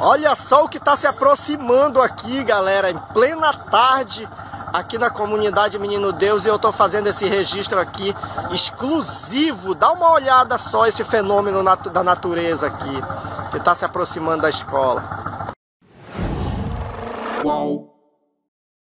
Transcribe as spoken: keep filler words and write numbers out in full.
Olha só o que está se aproximando aqui, galera, em plena tarde, aqui na comunidade Menino Deus, e eu estou fazendo esse registro aqui exclusivo. Dá uma olhada só esse fenômeno nat- da natureza aqui, que está se aproximando da escola. Uau.